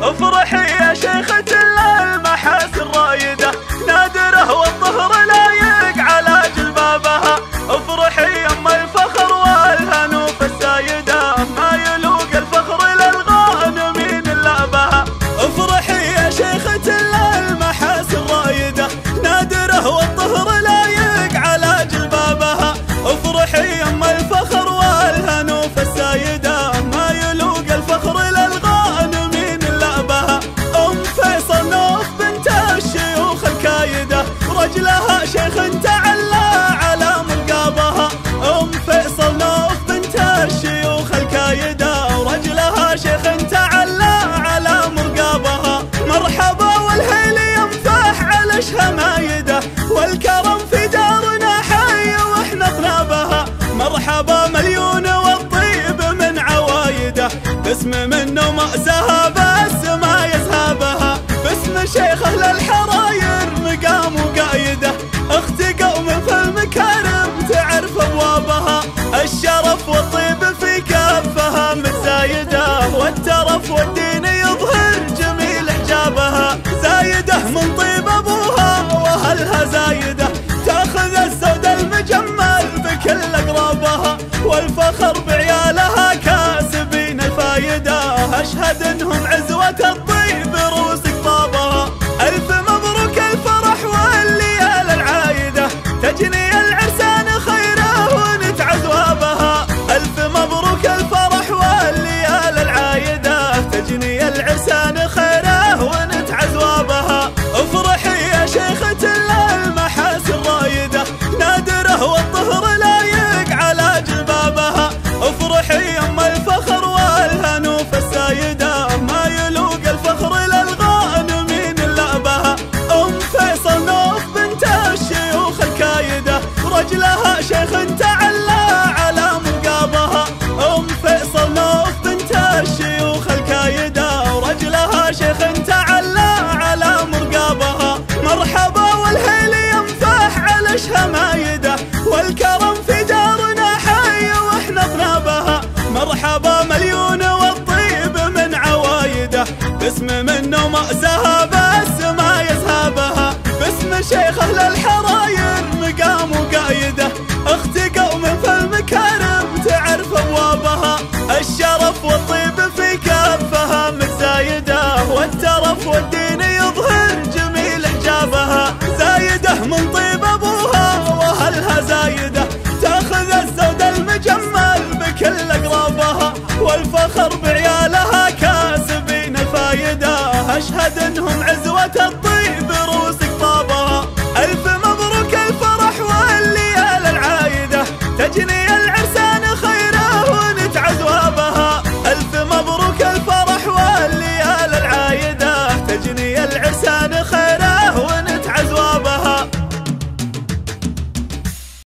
افرحي يا شيخة المحاسن رايدة، نادرة والظهر لايق على جلبابها. افرحي يم الفخر والهنوف السايدة، ما يلوق الفخر للغانمين لابها. افرحي يا شيخة المحاسن رايدة، نادرة والظهر لايق على جلبابها. افرحي يم الفخر والهنوف السايدة، ما يلوق الفخر للغانمين لابها. فيصل نوف بنت الشيوخ الكايدة، رجلها شيخ تعلى على ملقابها. فيصل نوف بنت الشيوخ الكايدة، ورجلها شيخ تعلى على ملقابها. مرحبا والهيل ينفح على شمايده، والكرم في دارنا حي واحنا طنابها. مرحبا مليون والطيب من عوايده، باسم منه مأساها بس ما يذهبها. باسم شيخ اهل الحراير مقام وقايده، اخت قوم في المكارم تعرف ابوابها. الشرف والطيب في كفها متزايده، والترف والدين يظهر جميل حجابها. زايده من طيب ابوها واهلها زايده، تاخذ الزود المجمل بكل اقرابها. والفخر بعيالها كاسبين الفايده، اشهد انهم عزوه الطيب روس قطابها. الف مبروك الفرح والليال العايده، تجني العرسان خيره ونتعز وابها. الف مبروك الفرح والليال العايده، تجني العرسان خيره ونتعز وابها. افرحي يا شيخة المحاسن رايده، نادره والظهر لايق على جلبابها. افرحي يم الفخر والهنوف السايده، ما يلوق الفخر للغانمين لابها. فيصل نوف بنت الشيوخ الكايده، رجلها شيخ تعلى على ملقابها. فيصل نوف بنت الشيوخ الكايده، ورجلها شيخ تعلى على مرقابها. مرحبا والهيل ينفح على شمايده، والكرم في دارنا حي واحنا طنابها. مرحبا مليون والطيب من عوايده، باسم منه مأساها بس ما يذهبها. باسم شيخ اهل الحراير مقام وقايده، اخت قوم في المكارم تعرف ابوابها. الشرف والطيب في كفها متزايده، والترف والدين يظهر جميل حجابها. زايده من طيب ابوها واهلها زايده، تاخذ الزود المجمل بكل اقرابها. والفخر بعيالها كاسبين الفايده، اشهد انهم عزوه الطيب روس قطابها. الف مبروك الفرح والليال العايده، تجني العرسان خيره ونتعز وابها. الف مبروك الفرح والليال العايده، تجني العرسان خيره